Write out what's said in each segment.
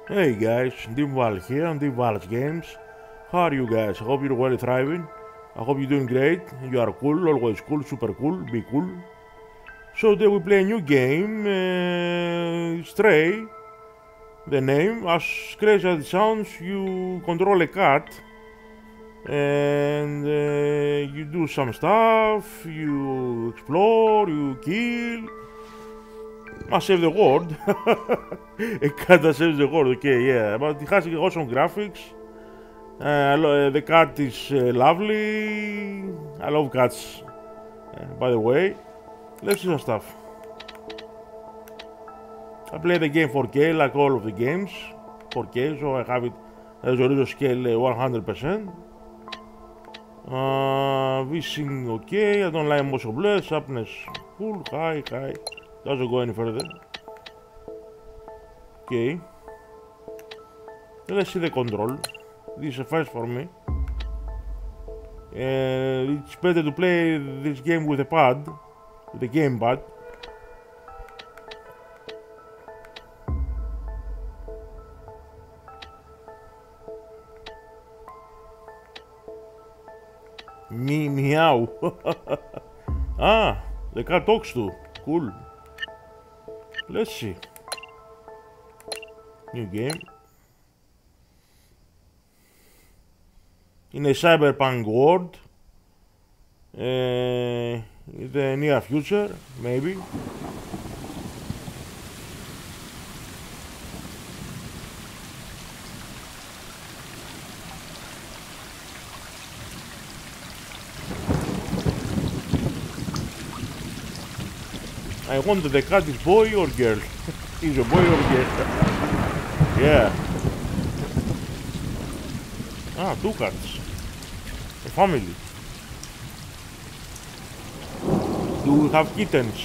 Hey guys, Dimval here on Dimval's Games. How are you guys? I hope you're well thriving. I hope you're doing great. You are cool, always cool, super cool, be cool. So today we play a new game, Stray. The name, as crazy as it sounds, you control a cat and you do some stuff, you explore, you kill. Must save the world. A cat that saves the world, okay, yeah. But it has awesome graphics. The cat is lovely. I love cats, by the way. Let's do some stuff. I play the game 4K like all of the games. 4K, so I have it resolution scale 100%. Vsync okay. I don't like motion blur. Sharpness full, high. Doesn't go any further. Okay. Let's see the control. This is a first for me. It's better to play this game with a pad, with a gamepad. Meow. Ah, the cat talks too. Cool. Let's see. New game. In a cyberpunk world. In the near future, maybe. I wonder the cat is boy or girl. Is a boy or girl? Yeah. Ah, two cats. A family. Do we have kittens?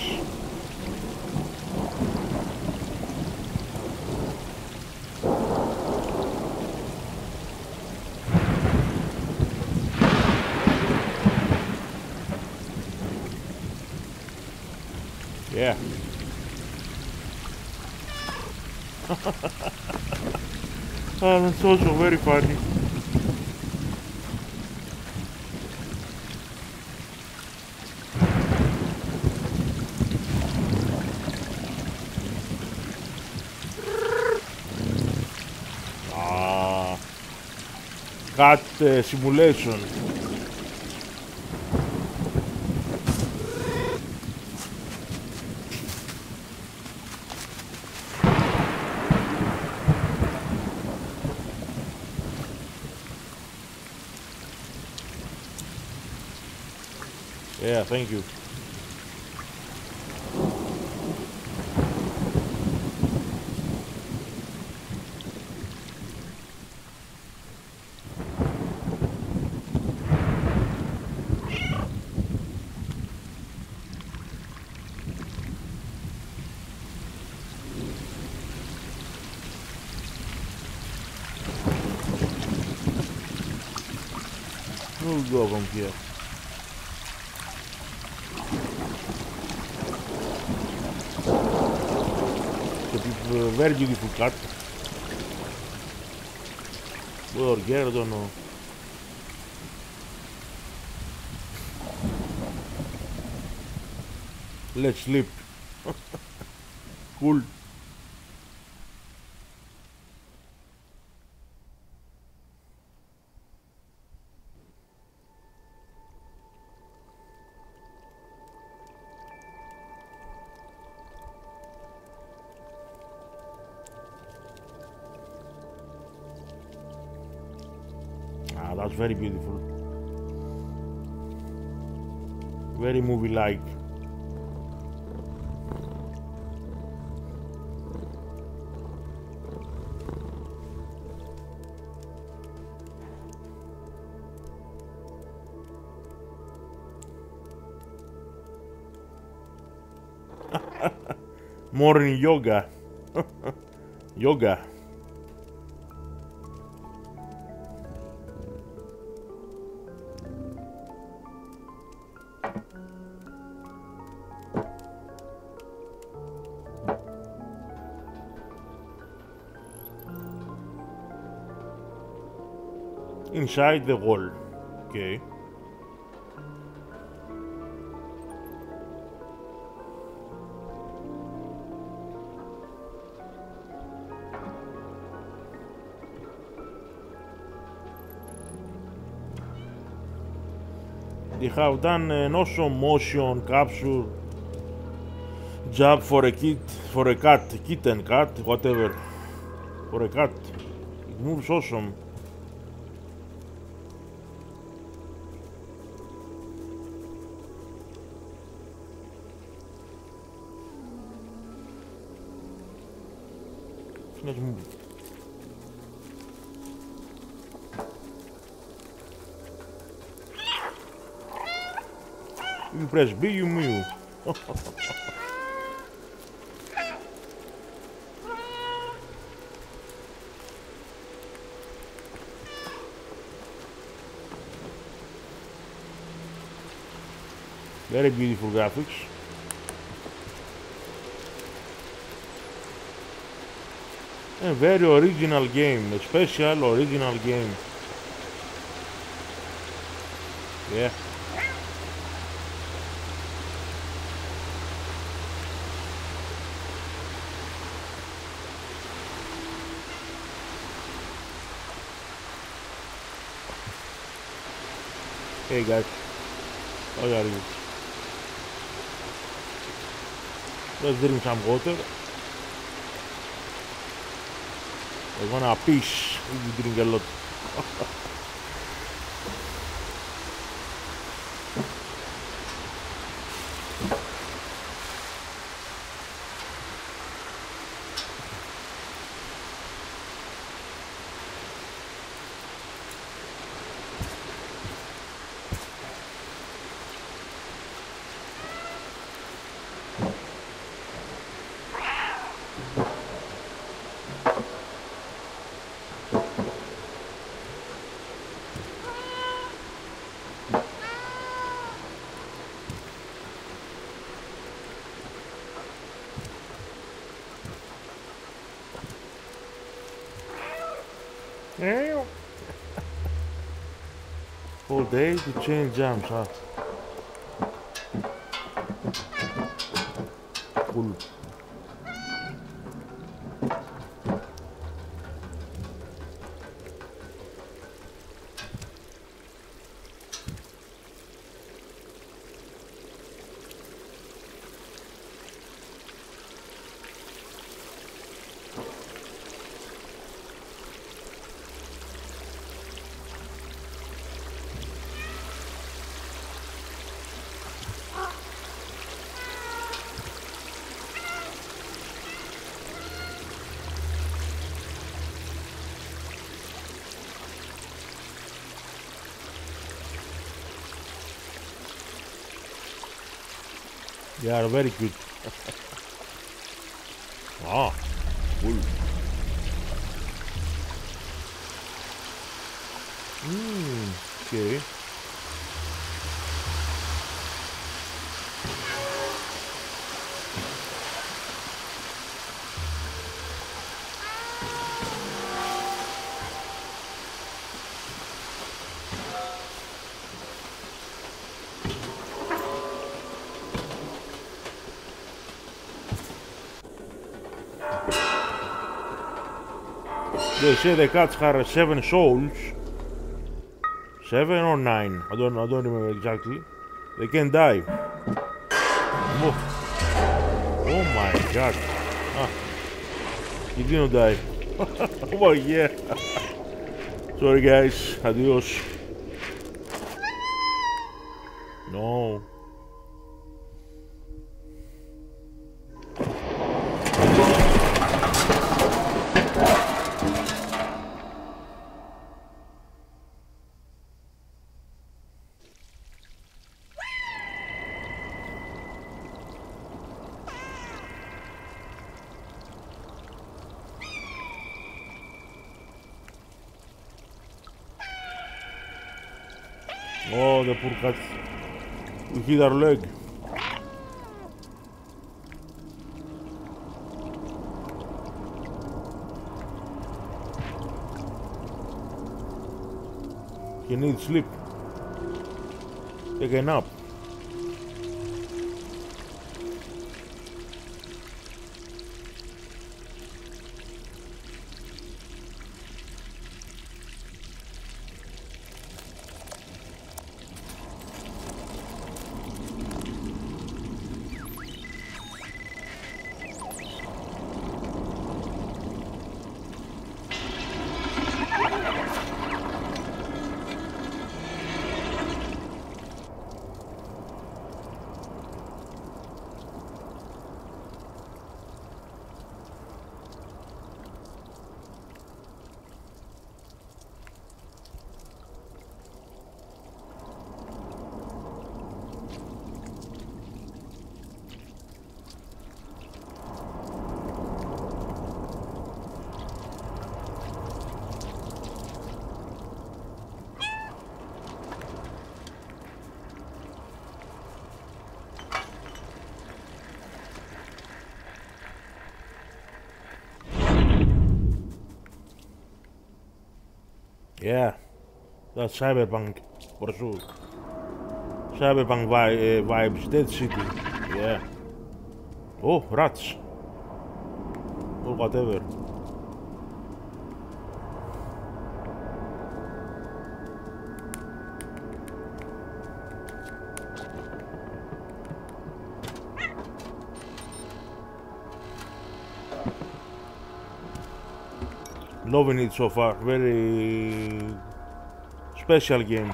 Yeah. Oh, that's also very funny. Ah, cat simulation. Yeah, thank you. We'll go from here. A very beautiful cat. Boy or girl, I don't know. Let's sleep. Cool. Ah, that's very beautiful. Very movie-like. Morning yoga. Yoga. Inside the wall. Okay. They have done an awesome motion capture job for a kitten cat, whatever. For a cat. It moves awesome. Let's move. You press B, you move. Very beautiful graphics. A very original game, a special original game. Yeah. Hey guys, how are you? Let's drink some water. I wanna piss if you drink a lot. All day to change jams, huh? Cool. They are very good. Ah, cool. Okay. They say the cats have 7 souls. 7 or 9. I don't remember exactly. They can die. Oh, oh my god. Ah. He didn't die. Oh yeah. Sorry guys. Adios. No. Oh, the poor cat. We hit our leg. He needs sleep. Take a nap. Yeah, that's Cyberpunk for sure. Cyberpunk vibes, Dead City. Yeah. Oh, rats. Or whatever. Loving it so far. Very special game.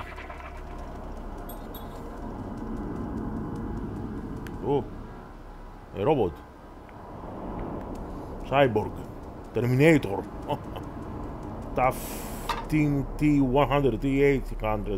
Oh, a robot. Cyborg. Terminator. Tough Team T100, T800.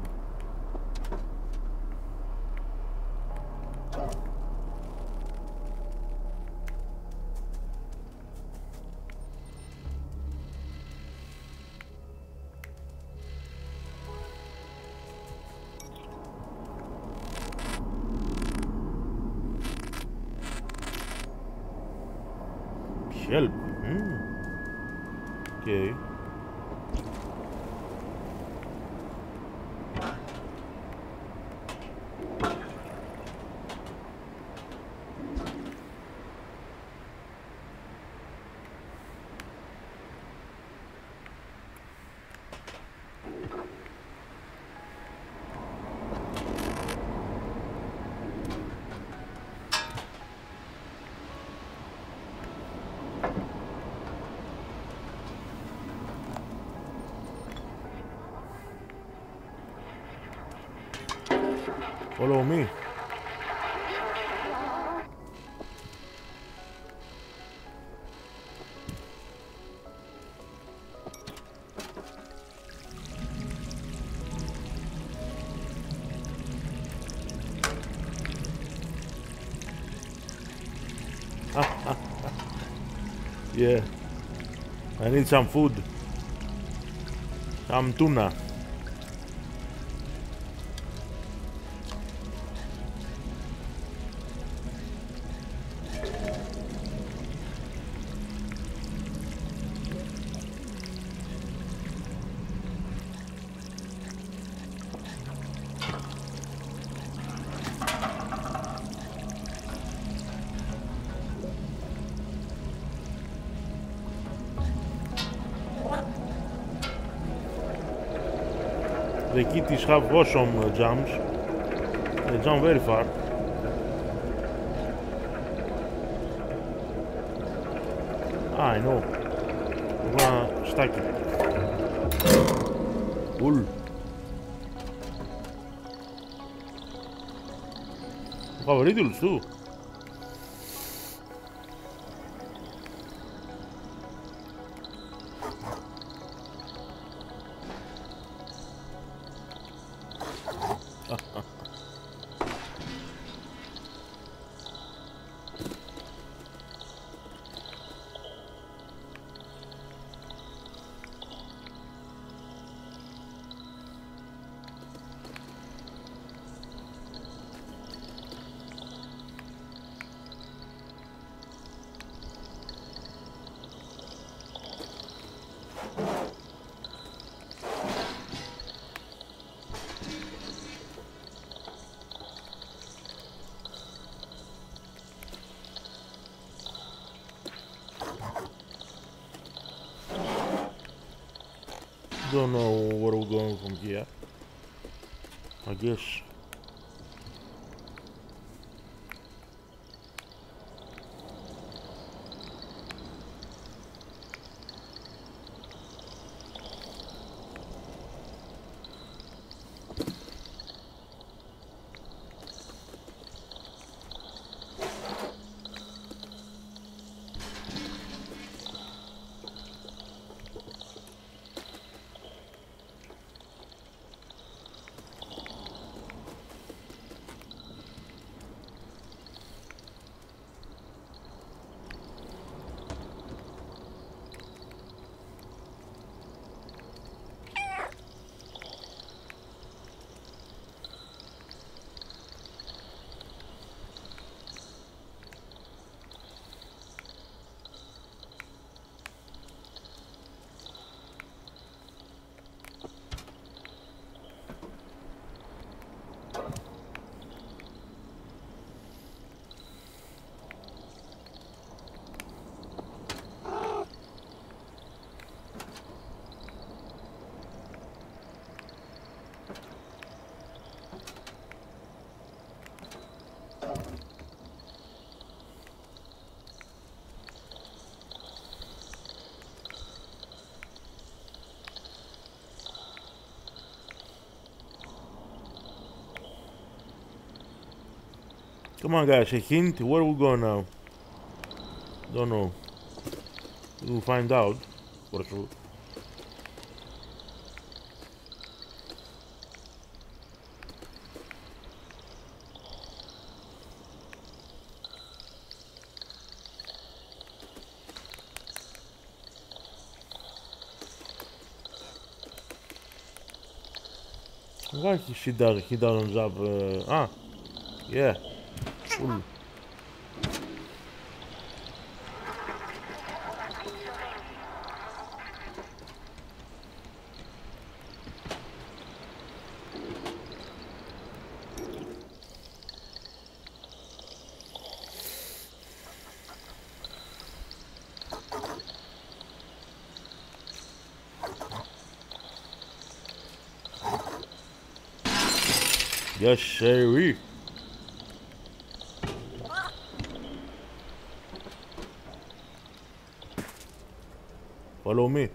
Help. Okay. Follow me. Yeah. I need some food. Some tuna. The kitties have awesome jumps. They jump very far. Ah, I know. I'm gonna stack it. Cool. Have riddles too. Don't know where we're going from here. I guess. Come on, guys, a hint. Where are we going now? Don't know. We'll find out for sure. Why he doesn't jump? Yeah. Cool. Yes, sir. Follow me.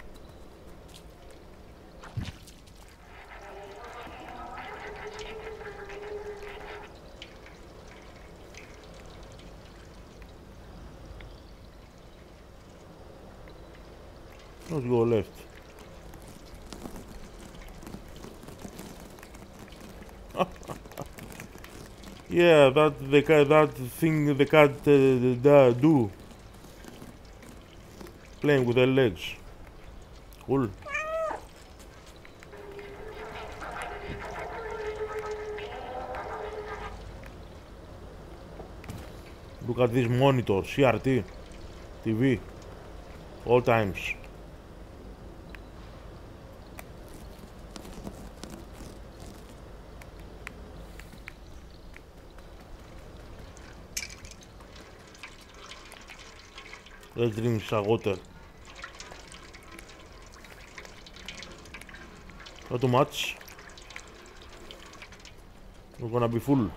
Let's go left. Yeah, that thing the cat do. Playing with their legs. Cool. Look at this monitor, CRT, TV, all times. Let's drink some water. Not too much. We're gonna be full.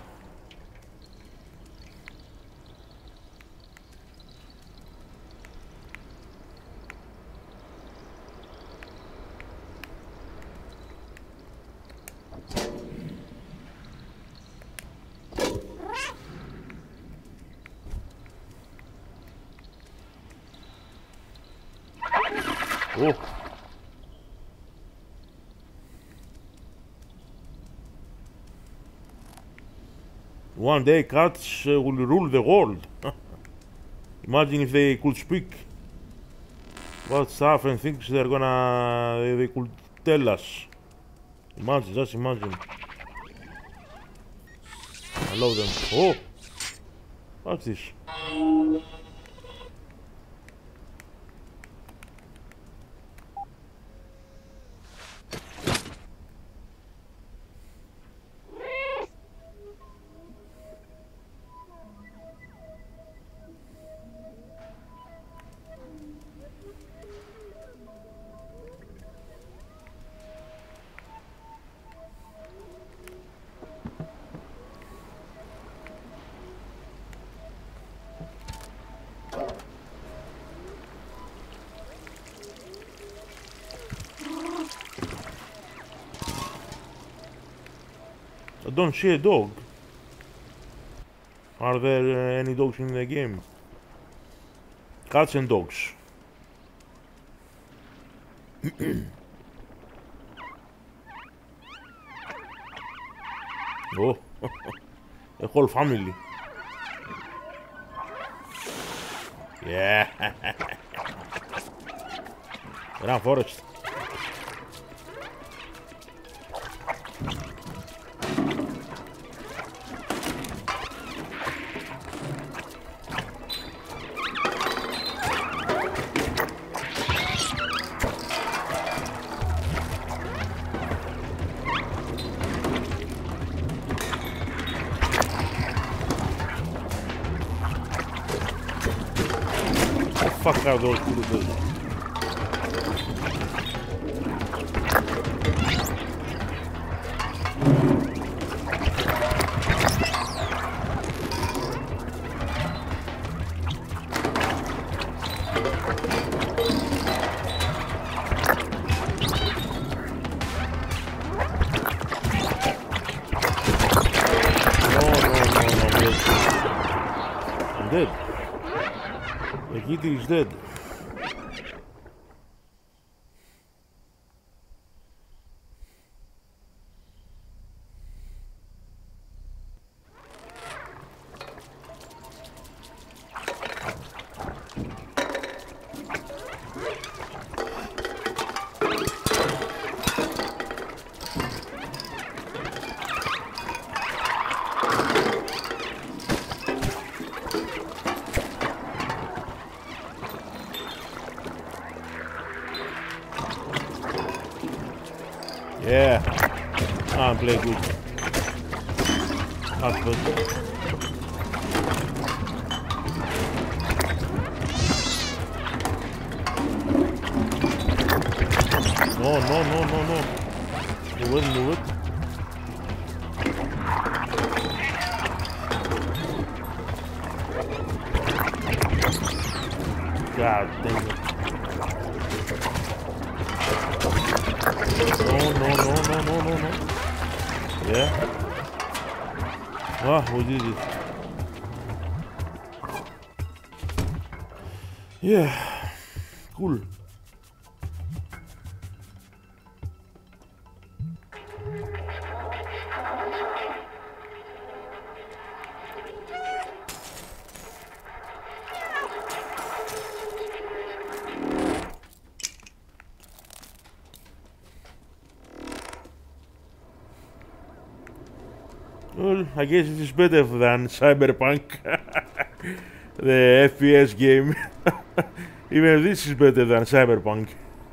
Oh. One day cats will rule the world. Imagine if they could speak. What stuff and things they could tell us. Imagine, just imagine. I love them. Oh! What's this? don't see a dog. Are there any dogs in the game? Cats and dogs. Oh, a whole family. Yeah. Run, Forest. Fuck are those poodles? I'm dead. The kitty is dead. Yeah, I'm playing good. That's good. No. Move it. God damn it. No. Yeah. Ah, we did it. Yeah. Cool. Well, I guess it is better than Cyberpunk, the FPS game. Even this is better than Cyberpunk.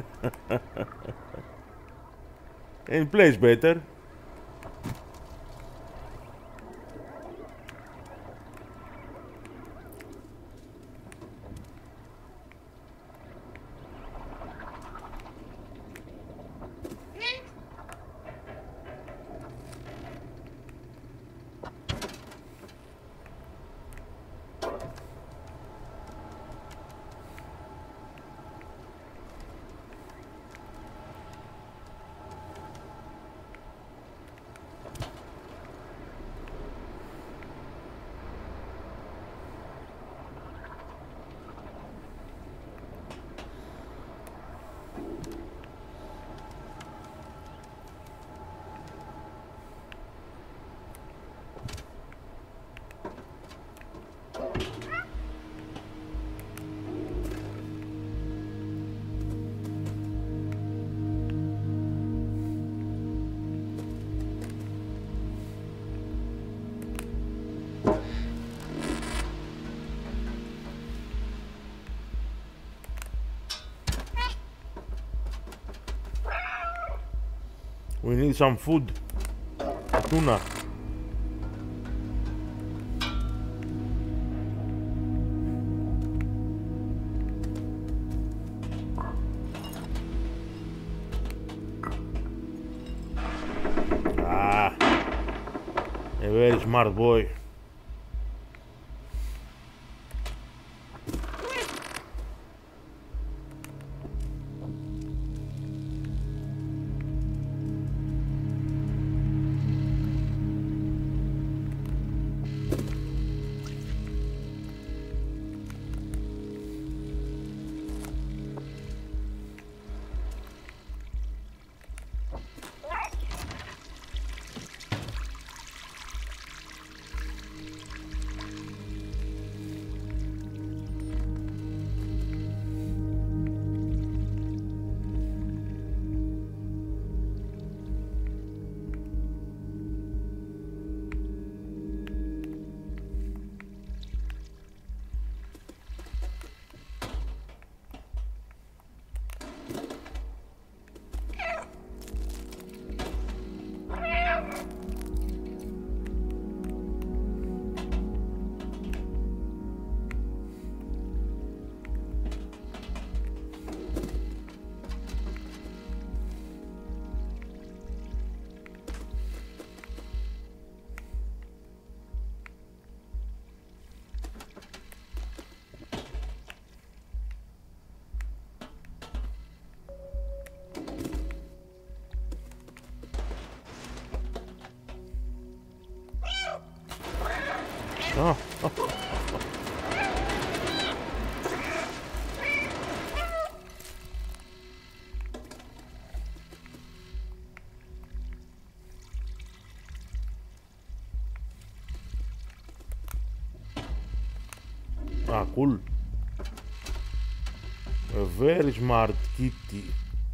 And it plays better. We need some food. Tuna. Ah, a very smart boy. Ah. Ah, cool. A very smart kitty.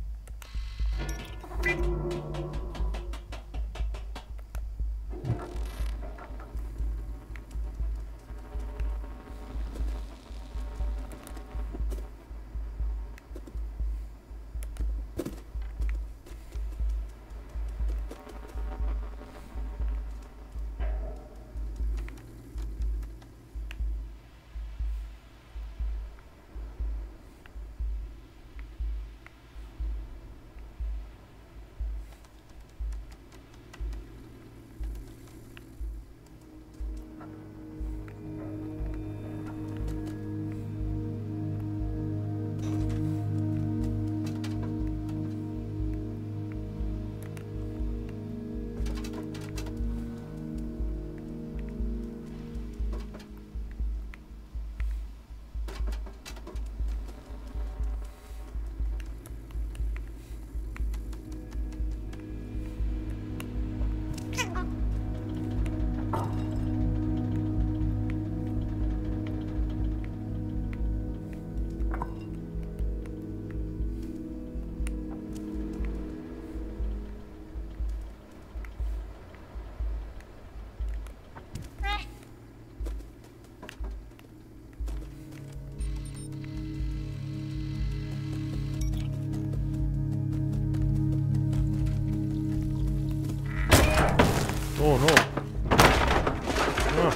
Oh no. Ah.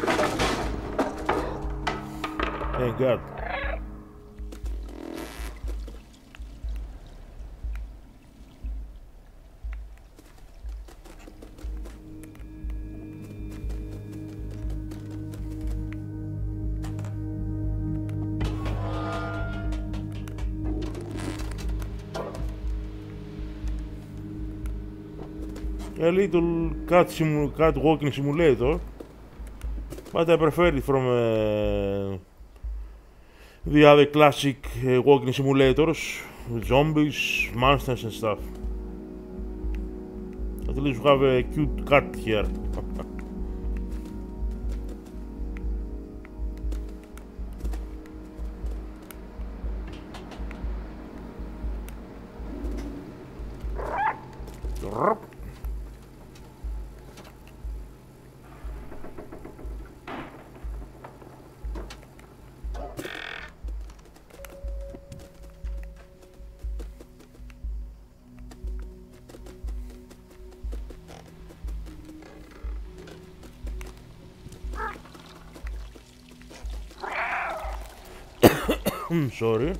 Thank God. A little cat walking simulator, but I prefer it from the other classic walking simulators with zombies, monsters and stuff. At least we have a cute cat here. Sorry.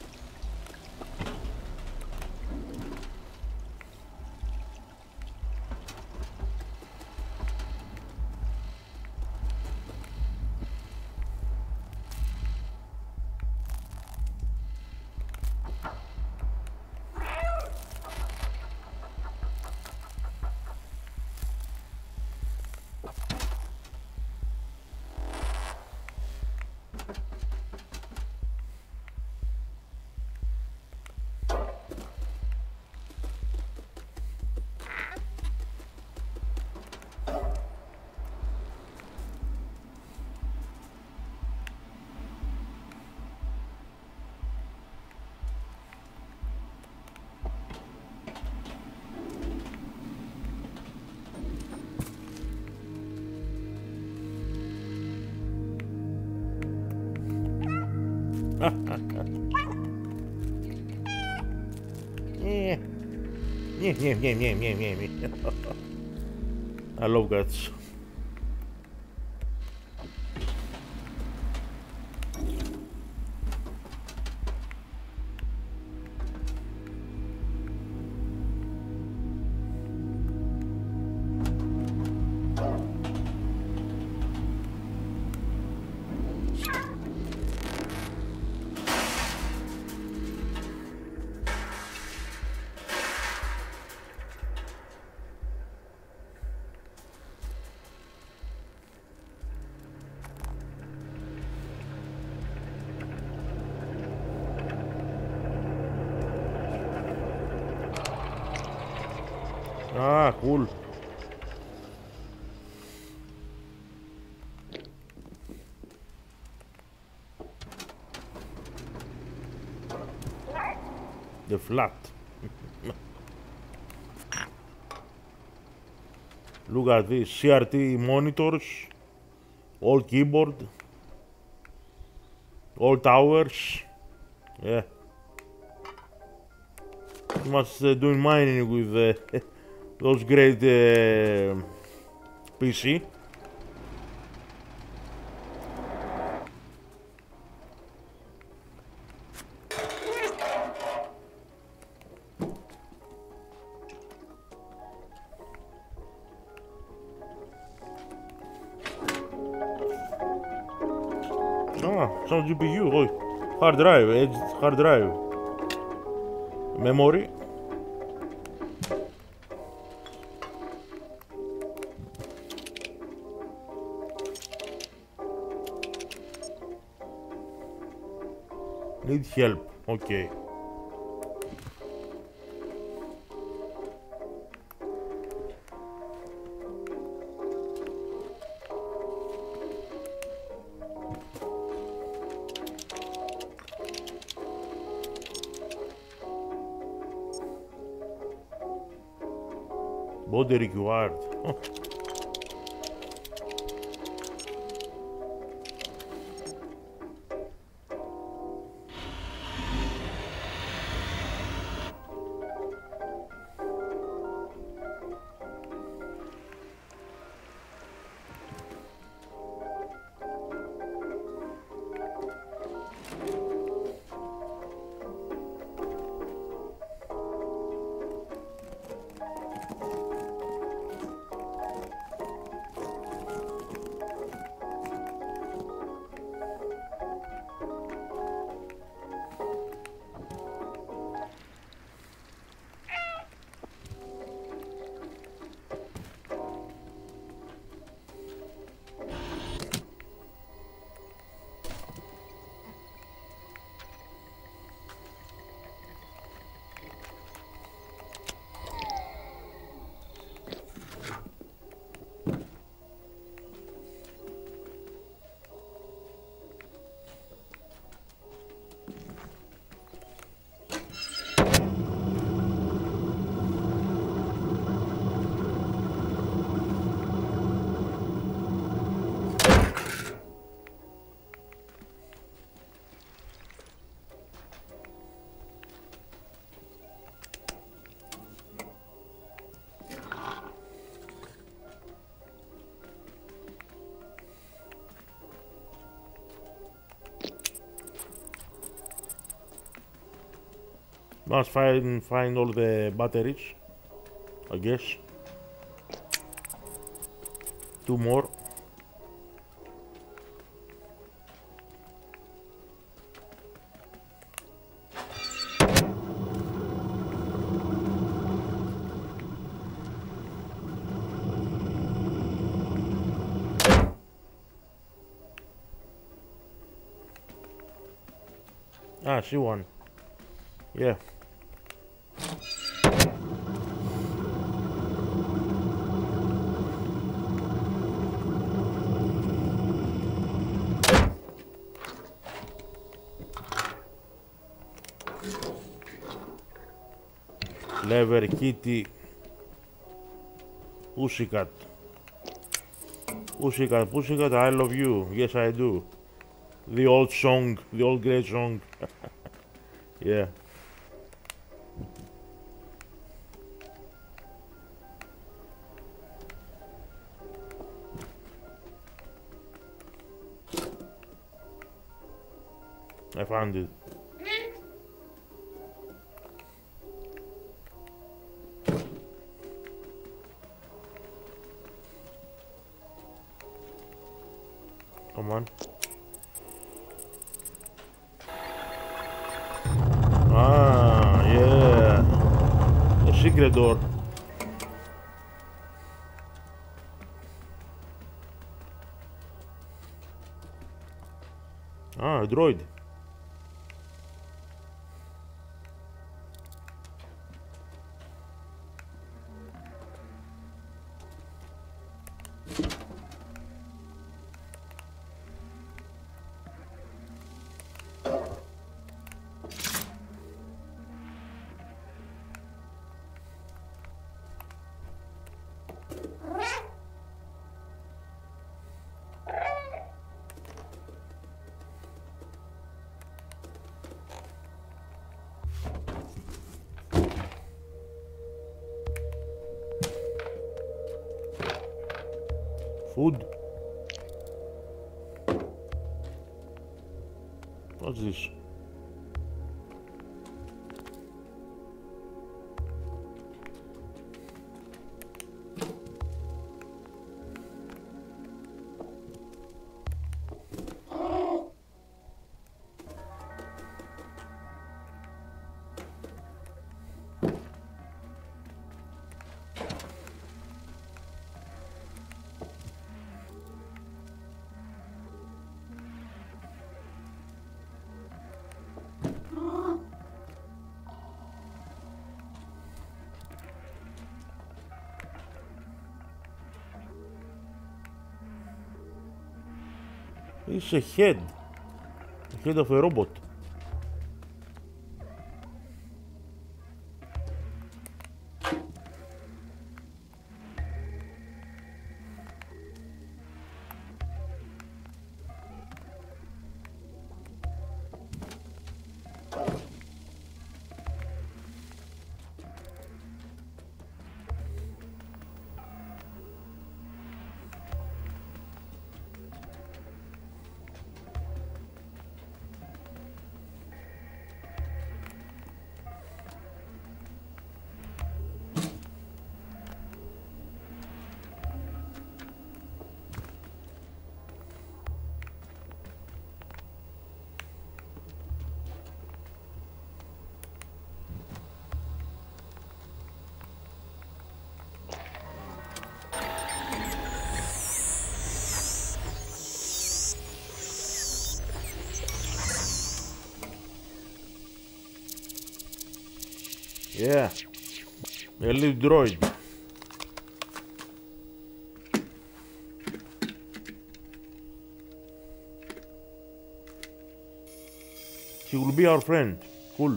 I love cats. Ah, cool. The flat. Look at this CRT monitors, all keyboard, all towers. Yeah. Must doing mining with those great PC. Ah, some GPU. Oh, hard drive, edge hard drive. Memory. Need help. Okay. Body required. Oh. Must find all the batteries, I guess. Two more. Ah, see one. Yeah. Lever, kitty, pussycat. Pussycat, pussycat, I love you. Yes, I do. The old song, the old great song. Yeah. I found it. Come on. Ah, yeah. A secret door. Ah, a droid. Food. What's this? It's a head. The head of a robot. Yeah, a little droid. She will be our friend. Cool.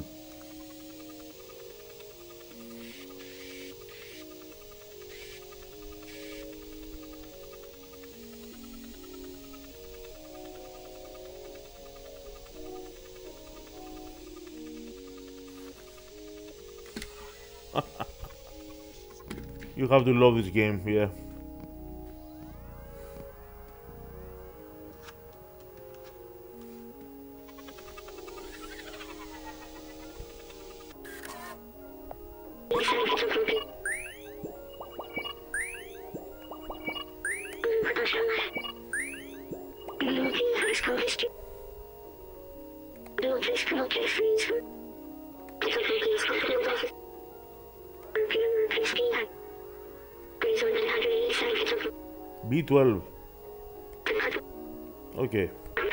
You have to love this game, yeah. B12. Okay.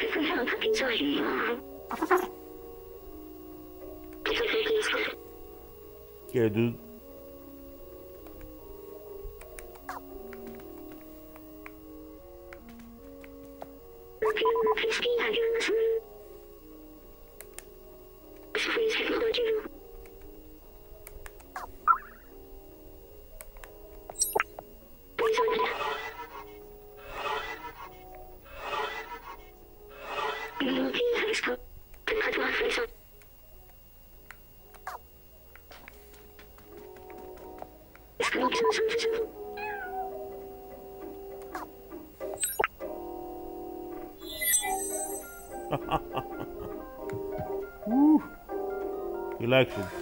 Yeah, dude. Woo. He likes it.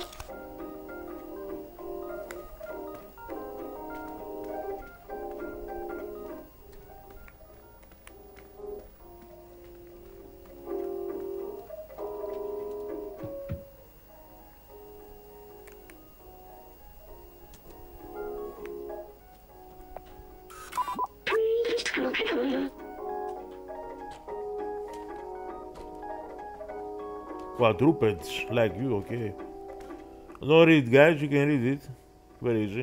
Quadrupeds like you, okay. Don't read, guys, you can read it. Very easy.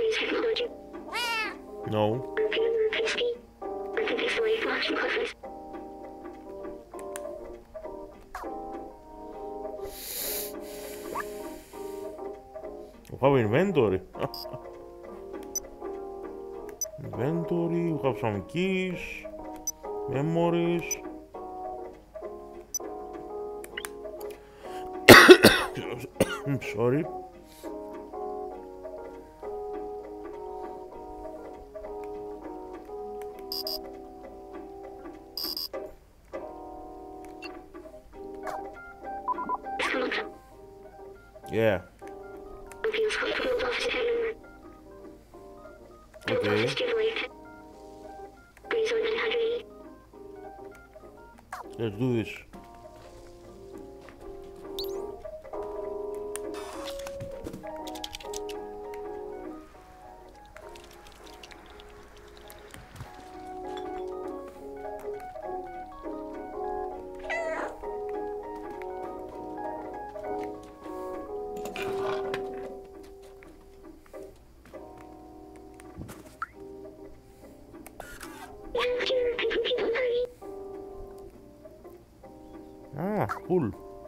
No. We have inventory. Inventory, we have some keys, memories. I'm sorry. Yeah. Okay. Let's do this. Ah, cool.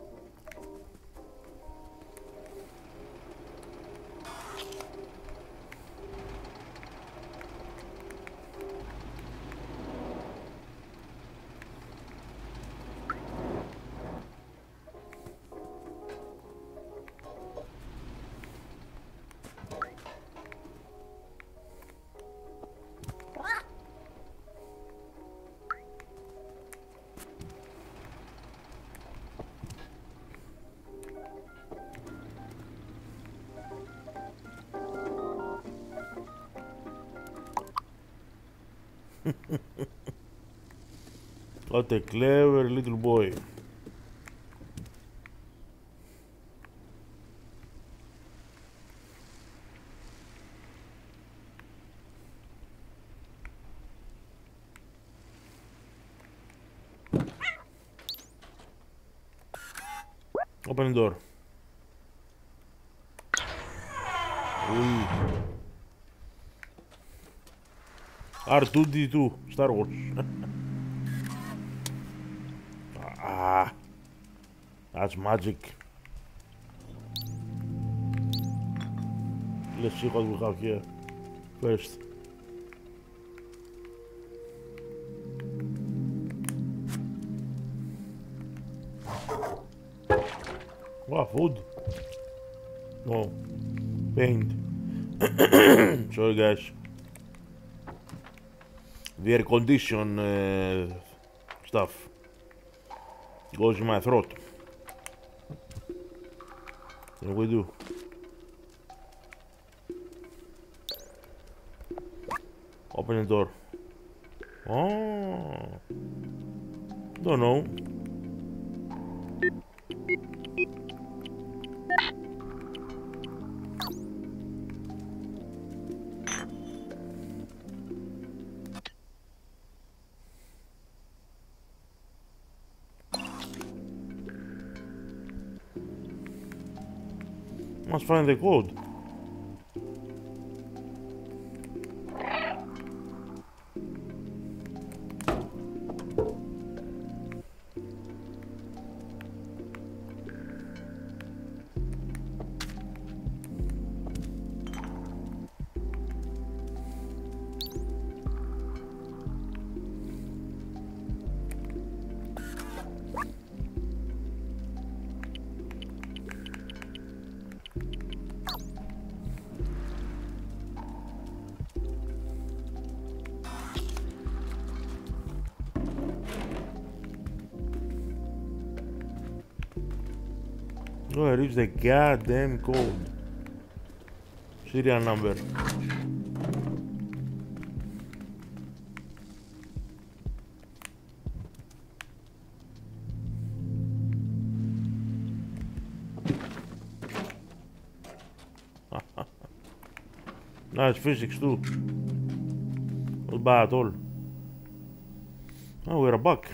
What a clever little boy. Open the door. Ooh. R2D2, Star Wars. Ah, that's magic. Let's see what we have here first. Wow, food. No, paint. Sorry, guys. The air condition stuff goes in my throat. What do we do? Open the door. Oh, don't know. Must find the code. Oh, I reached the goddamn code. Serial number. Nice physics too. Not bad at all. Oh, we're back.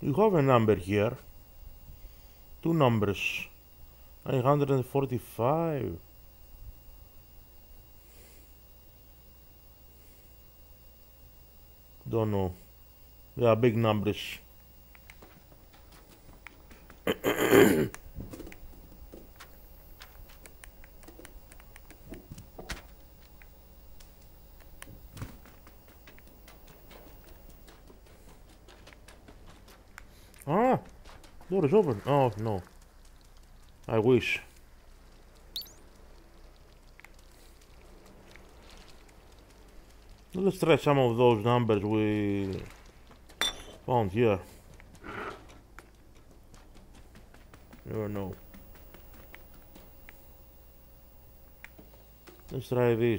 You have a number here. Two numbers. 945. Don't know. They are big numbers. Ah, door is open. Oh no. I wish. Let's try some of those numbers we found here. Never know. Let's try this.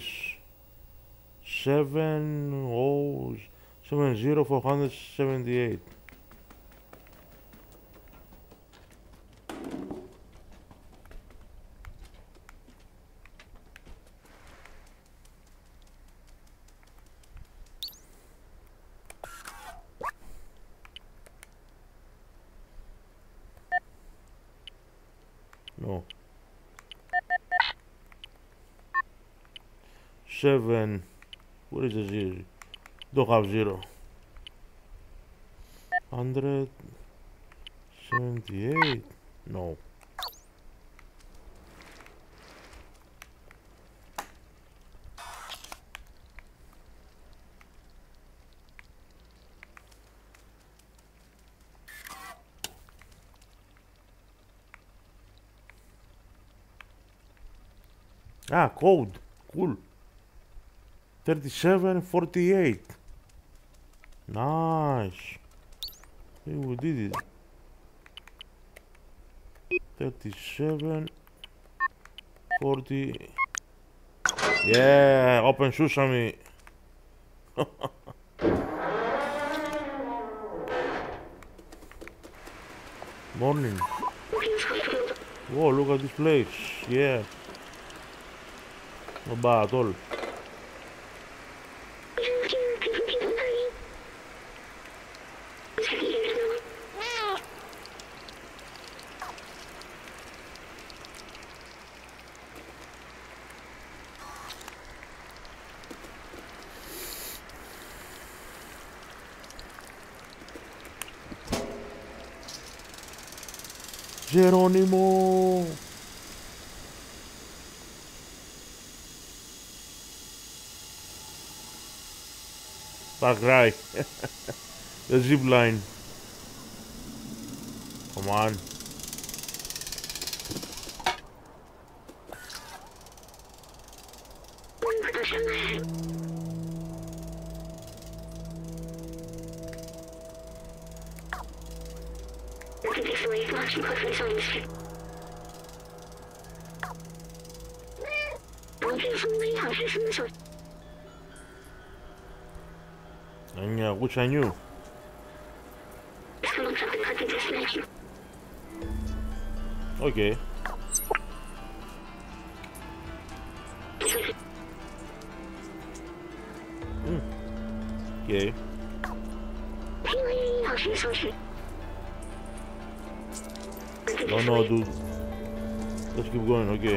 70478. No. 7. What is the zero? Don't have 0. 178. No. Ah, code. Cool. 3748. Nice. Hey, we did it. 3740. Yeah, open sesame. Morning. Whoa, look at this place. Yeah. Not bad at all. Geronimo! Far Cry. The zip line. Come on. Yeah, which I knew. Okay. Okay. No, dude. Let's keep going, okay.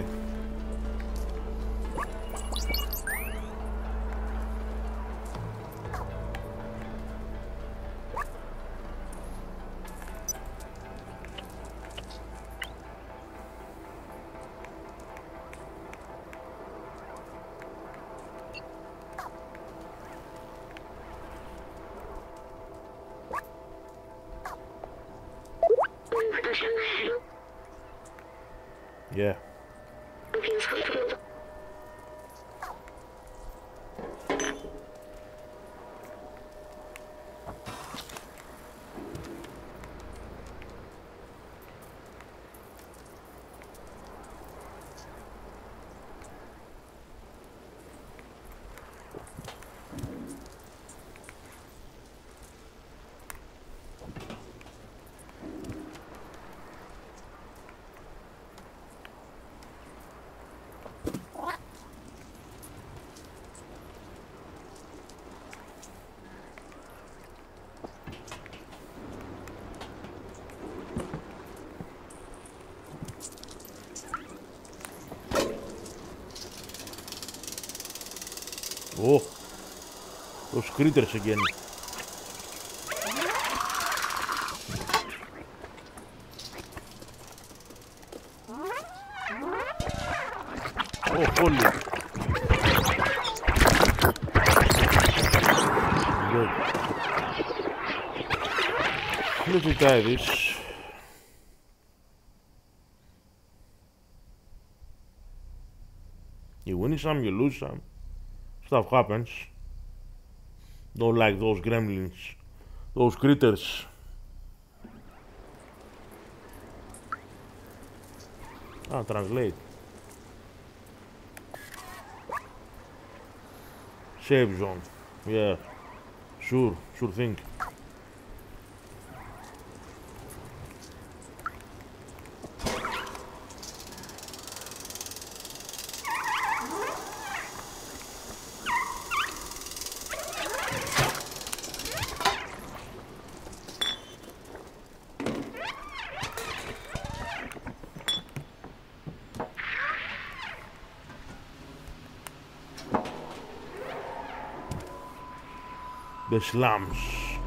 Yeah. Oh, those critters again. Oh, holy. Good. Let me try this. You win some, you lose some. Stuff happens. Don't like those gremlins. Those critters. Ah, translate. Safe zone. Yeah. Sure thing. The slums.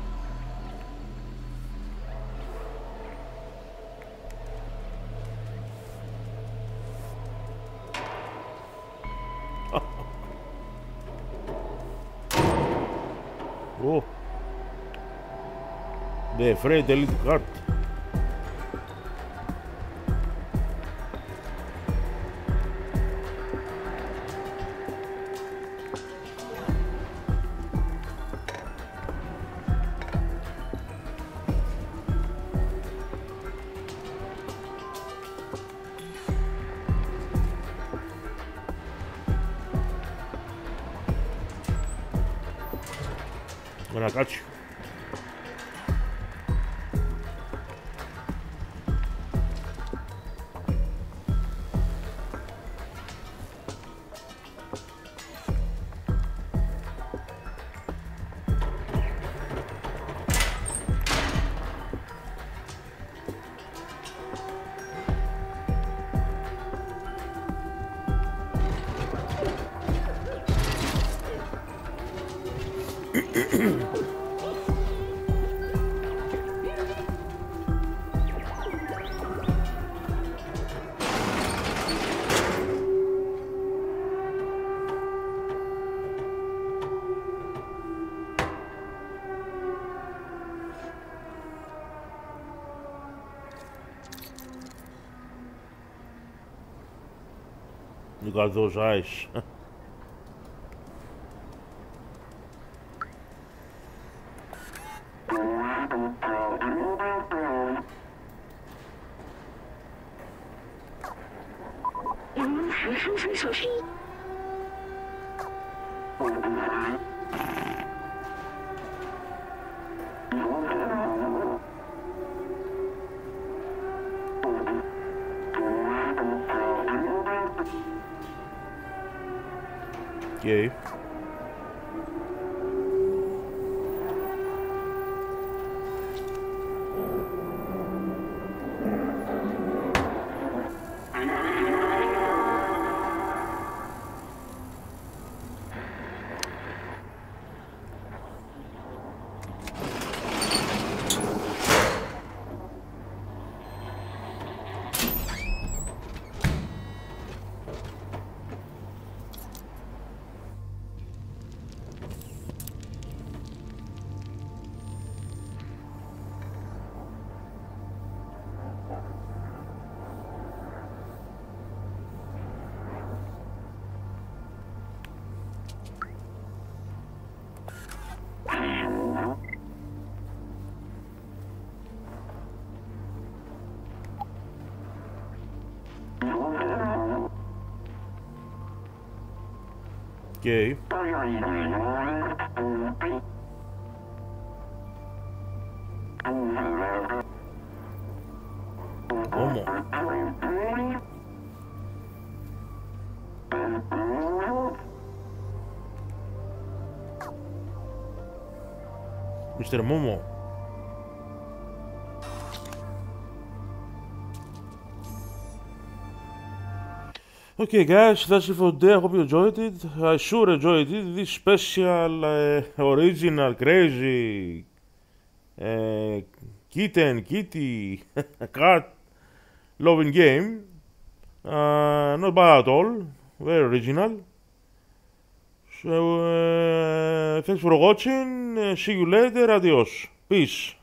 Oh, the afraid a little cart. I'm gonna catch you. You got those eyes. Okay. Okay. Momo. Mr. Momo. Okay, guys, that's it for today. I hope you enjoyed it. I sure enjoyed it. This special, original, crazy, uh, kitten, kitty, cat loving game. Not bad at all. Very original. So, thanks for watching. See you later. Adios. Peace.